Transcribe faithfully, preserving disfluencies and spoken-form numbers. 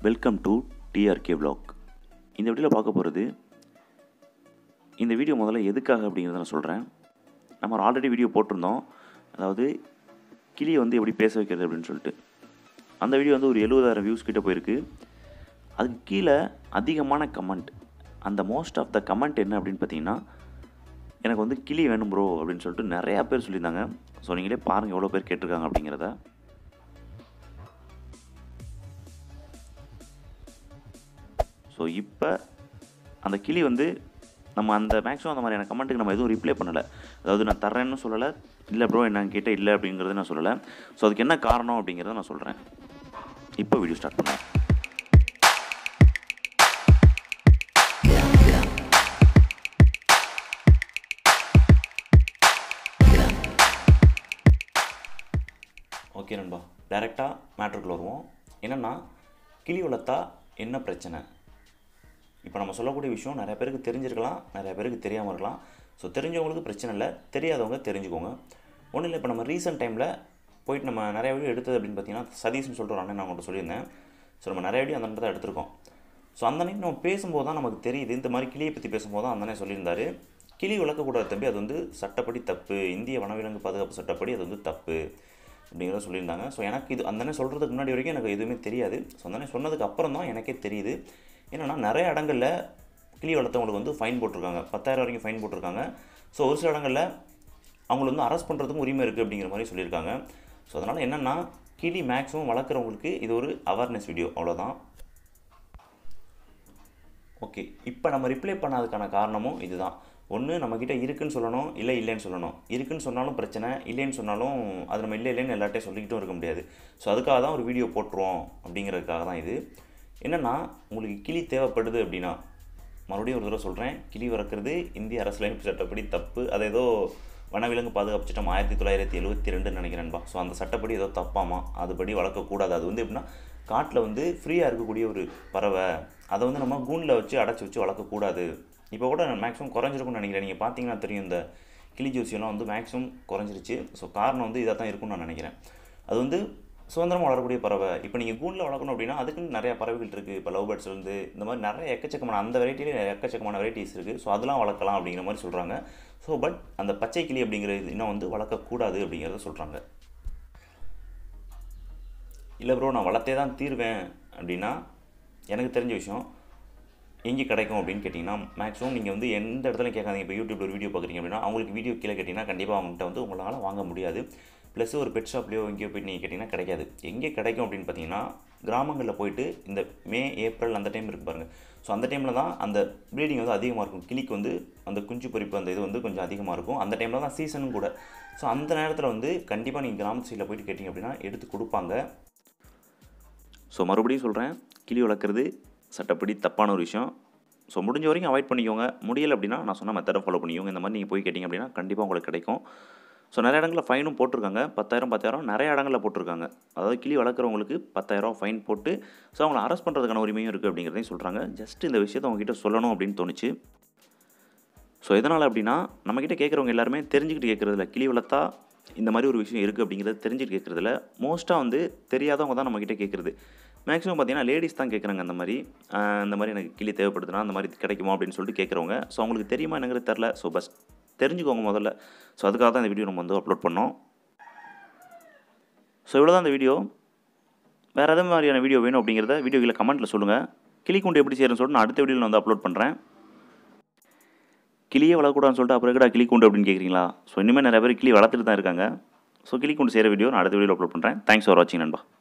Welcome to TRK vlog. இந்த வீடியோவில் பார்க்க போகிறது, இந்த வீடியோ முதல்ல எதுக்காக அப்படிங்கிறத நான் சொல்கிறேன். நம்ம ஆல்ரெடி வீடியோ போட்டிருந்தோம், அதாவது கிளியை வந்து எப்படி பேச வைக்கிறது அப்படின்னு சொல்லிட்டு. அந்த வீடியோ வந்து ஒரு எழுபதாயிரம் வியூஸ் கிட்டே போயிருக்கு. அதுக்கு கீழே அதிகமான கமெண்ட், அந்த மோஸ்ட் ஆஃப் த கமெண்ட் என்ன அப்படின்னு பார்த்தீங்கன்னா, எனக்கு வந்து கிளி வேணும் ப்ரோ அப்படின்னு சொல்லிட்டு நிறையா பேர் சொல்லியிருந்தாங்க. ஸோ நீங்களே பாருங்கள் எவ்வளோ பேர் கேட்டிருக்காங்க அப்படிங்கிறத. ஸோ இப்போ அந்த கிளி வந்து நம்ம அந்த மேக்ஸிமம் அந்த மாதிரியான கமெண்ட்டுக்கு நம்ம எதுவும் ரிப்ளை பண்ணலை. அதாவது நான் தர்றேன்னு சொல்லலை, இல்லை ப்ரோ என்னன்னு கேட்டால் இல்லை அப்படிங்கிறத நான் சொல்லலை. ஸோ அதுக்கு என்ன காரணம் அப்படிங்கிறத நான் சொல்கிறேன். இப்போ வீடியோ ஸ்டார்ட் பண்ணேன். ஓகே நண்பா, டைரெக்டாக மேட்ருக்குள்ள வருவோம். என்னென்னா, கிளி வளர்த்தா என்ன பிரச்சனை? இப்போ நம்ம சொல்லக்கூடிய விஷயம் நிறைய பேருக்கு தெரிஞ்சிருக்கலாம், நிறைய பேருக்கு தெரியாமல் இருக்கலாம். ஸோ தெரிஞ்சவங்களுக்கு பிரச்சனை இல்லை, தெரியாதவங்க தெரிஞ்சுக்கோங்க. ஒன்றும் இல்லை, இப்போ நம்ம ரீசெண்ட் டைமில் போயிட்டு நம்ம நிறைய வீடியோ எடுத்தது அப்படின்னு பார்த்தீங்கன்னா, சதீஷ்னு சொல்லிட்டு ஒரு அண்ணன் நான் உங்கள்கிட்ட சொல்லியிருந்தேன். ஸோ நம்ம நிறைய வீடியோ அந்த தான் எடுத்திருக்கோம். ஸோ அந்த அன்னைக்கு நம்ம பேசும்போது தான் நமக்கு தெரியுது, இந்த மாதிரி கிளியை பற்றி பேசும்போது தான் அந்த அண்ணன் சொல்லியிருந்தார், கிளி வளர்க்கக்கூடாது தம்பி, அது வந்து சட்டப்படி தப்பு, இந்திய வனவிலங்கு பாதுகாப்பு சட்டப்படி அது வந்து தப்பு அப்படிங்கிறத சொல்லியிருந்தாங்க. ஸோ எனக்கு இது அந்த அண்ணன் சொல்கிறதுக்கு முன்னாடி வரைக்கும் எனக்கு எதுவுமே தெரியாது. ஸோ அந்த அண்ணன் சொன்னதுக்கு அப்புறம் தான் எனக்கே தெரியுது. என்னென்னா, நிறைய இடங்களில் கிளி வளர்த்தவங்களுக்கு வந்து ஃபைன் போட்டிருக்காங்க, பத்தாயிரம் வரைக்கும் ஃபைன் போட்டிருக்காங்க. ஸோ ஒரு சில இடங்களில் அவங்களை வந்து அரெஸ்ட் பண்ணுறதுக்கும் உரிமை இருக்குது அப்படிங்கிற மாதிரி சொல்லியிருக்காங்க. ஸோ அதனால் என்னென்னா, கிளி மேக்ஸிமம் வளர்க்குறவங்களுக்கு இது ஒரு அவேர்னஸ் வீடியோ, அவ்வளோதான். ஓகே, இப்போ நம்ம ரிப்ளை பண்ணாததுக்கான காரணமும் இதுதான். ஒன்று, நம்மக்கிட்ட இருக்குன்னு சொல்லணும், இல்லை இல்லைன்னு சொல்லணும். இருக்குன்னு சொன்னாலும் பிரச்சனை, இல்லைன்னு சொன்னாலும் அது நம்ம இல்லை இல்லைன்னு எல்லாட்டையும் சொல்லிக்கிட்டும் இருக்க முடியாது. ஸோ அதுக்காக தான் ஒரு வீடியோ போட்டுருவோம் அப்படிங்கிறதுக்காக தான் இது. என்னென்னா, உங்களுக்கு கிளி தேவைப்படுது அப்படின்னா, மறுபடியும் ஒரு தடவை சொல்கிறேன், கிளி வளர்க்குறது இந்திய அரசியலமைப்பு சட்டப்படி தப்பு. அது ஏதோ வனவிலங்கு பாதுகாப்பு சட்டம் ஆயிரத்தி தொள்ளாயிரத்தி எழுபத்தி ரெண்டுன்னு நினைக்கிறேன்பா. ஸோ அந்த சட்டப்படி ஏதோ தப்பாமா, அதுபடி வளர்க்கக்கூடாது. அது வந்து எப்படின்னா, காட்டில் வந்து ஃப்ரீயாக இருக்கக்கூடிய ஒரு பறவை, அதை வந்து நம்ம கூண்டில் வச்சு அடைச்சி வச்சு வளர்க்கக்கூடாது. இப்போ கூட மேக்ஸிமம் குறைஞ்சிருக்கும்னு நினைக்கிறேன். நீங்கள் பார்த்தீங்கன்னா தெரியும், இந்த கிளி ஜோசியெல்லாம் வந்து மேக்ஸிமம் குறைஞ்சிருச்சு. ஸோ காரணம் வந்து இதாக தான் இருக்கும்னு நான் நினைக்கிறேன். அது வந்து சுதந்திரமாக வளரக்கூடிய பறவை. இப்போ நீங்கள் கூண்டில் வளர்க்கணும் அப்படின்னா அதுக்குன்னு நிறையா பறவைகள் இருக்குது. இப்போ லவ் பேர்ட்ஸ்லேருந்து இந்த மாதிரி நிறைய எக்கச்சக்கமான அந்த வெரைட்டிலே எக்கச்சக்கமான வெரைட்டிஸ் இருக்குது. ஸோ அதெல்லாம் வளர்க்கலாம் அப்படிங்கிற மாதிரி சொல்கிறாங்க. ஸோ பட் அந்த பச்சை கிளி அப்படிங்கிறது இன்னும் வந்து வளர்க்கக்கூடாது அப்படிங்கிறத சொல்கிறாங்க. இல்லை ப்ரோ நான் வளர்த்தே தான் தீர்வேன் அப்படின்னா, எனக்கு தெரிஞ்ச விஷயம் எங்கே கிடைக்கும் அப்படின்னு கேட்டிங்கன்னா, மேக்ஸிமம் நீங்கள் வந்து எந்த இடத்துல கேட்காதீங்க. இப்போ யூடியூப்ல ஒரு வீடியோ பார்க்குறீங்க அப்படின்னா, அவங்களுக்கு வீடியோ கீழே கேட்டிங்கன்னா கண்டிப்பாக அவங்கள்ட்ட வந்து உங்களால் வாங்க முடியாது. ப்ளஸ் ஒரு பெட் ஷாப்லேயோ எங்கேயோ போய்ட்டு நீங்கள் கேட்டிங்கன்னா கிடைக்காது. எங்கே கிடைக்கும் அப்படின்னு பார்த்தீங்கன்னா, கிராமங்களில் போயிட்டு இந்த மே ஏப்ரல் அந்த டைம் இருக்குது பாருங்கள். ஸோ அந்த டைமில் தான் அந்த ப்ரீடிங் வந்து அதிகமாக இருக்கும். கிளிக்கு வந்து அந்த குஞ்சு பொரிப்பு அந்த இது வந்து கொஞ்சம் அதிகமாக இருக்கும். அந்த டைமில் தான் சீசனும் கூட. ஸோ அந்த நேரத்தில் வந்து கண்டிப்பாக நீங்கள் கிராமத்து சைடில் போயிட்டு கேட்டிங்க அப்படின்னா எடுத்து கொடுப்பாங்க. ஸோ மறுபடியும் சொல்கிறேன், கிளி வளர்க்குறது சட்டப்படி தப்பான ஒரு விஷயம். ஸோ முடிஞ்ச வரைக்கும் அவாய்ட் பண்ணிக்கோங்க. முடியலை அப்படின்னா நான் சொன்ன மெத்தடை ஃபாலோ பண்ணிக்கோங்க. இந்த மாதிரி நீங்கள் போய் கேட்டிங்க அப்படின்னா கண்டிப்பாக உங்களுக்கு கிடைக்கும். ஸோ நிறைய இடங்களில் ஃபைனும் போட்டிருக்காங்க. பத்தாயிரம் பத்தாயிரம் நிறைய இடங்களில் போட்டிருக்காங்க. அதாவது கிளி வளர்க்குறவங்களுக்கு பத்தாயிரம் ஃபைன் போட்டு ஸோ அவங்களை அரெஸ்ட் பண்ணுறதுக்கான உரிமையும் இருக்குது அப்படிங்கிறதையும் சொல்கிறாங்க. ஜஸ்ட் இந்த விஷயத்தை அவங்ககிட்ட சொல்லணும் அப்படின்னு தோணுச்சு. ஸோ எதனால் அப்படின்னா, நம்மக்கிட்ட கேட்குறவங்க எல்லாருமே தெரிஞ்சுக்கிட்டு கேட்குறதில்ல. கிளி வளர்த்தா இந்த மாதிரி ஒரு விஷயம் இருக்குது அப்படிங்கிறத தெரிஞ்சுட்டு கேட்குறதில்ல. மோஸ்ட்டாக வந்து தெரியாதவங்க தான் நம்மக்கிட்ட கேட்குறது. மேக்ஸிமம் பார்த்தீங்கன்னா லேடிஸ் தான் கேட்குறாங்க. அந்த மாதிரி இந்த மாதிரி எனக்கு கிளி தேவைப்படுதுன்னா அந்த மாதிரி கிடைக்குமா அப்படின்னு சொல்லிட்டு கேட்குறவங்க. ஸோ அவங்களுக்கு தெரியுமா என்னங்கிறது தெரில. ஸோ பஸ் தெரிஞ்சுக்கோங்க முதல்ல. ஸோ அதுக்காக தான் இந்த வீடியோ நம்ம வந்து அப்லோட் பண்ணோம். ஸோ இவ்வளோ தான் இந்த வீடியோ. வேறு எதாவது மாதிரியான வீடியோ வேணும் அப்படிங்கிறத வீடியோ கீழே கமெண்ட்டில் சொல்லுங்கள். கிளி கூண்டு எப்படி செய்யறதுன்னு சொல்லிட்டு நான் அடுத்த வீடியோவில் நான் வந்து அப்லோட் பண்ணுறேன். கிளியே வளர்க்கூடாதுன்னு சொல்லிட்டு அப்புறம் எங்கடா கிளி கூண்டு அப்படின்னு கேட்குறீங்களா? ஸோ இனிமேல் நிறைய பேர் கிளி வளர்த்துட்டு தான் இருக்காங்க. ஸோ கிளி கூண்டு செய்கிற வீடியோ நான் அடுத்த வீடியோவில் அப்லோட் பண்ணுறேன். தேங்க்ஸ் ஃபார் வாட்சிங் நண்பா.